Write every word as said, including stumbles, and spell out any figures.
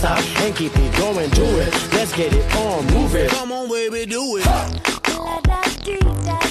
stop and keep it going, do it. Let's get it on, move it. Come on, baby, do it. La da dee da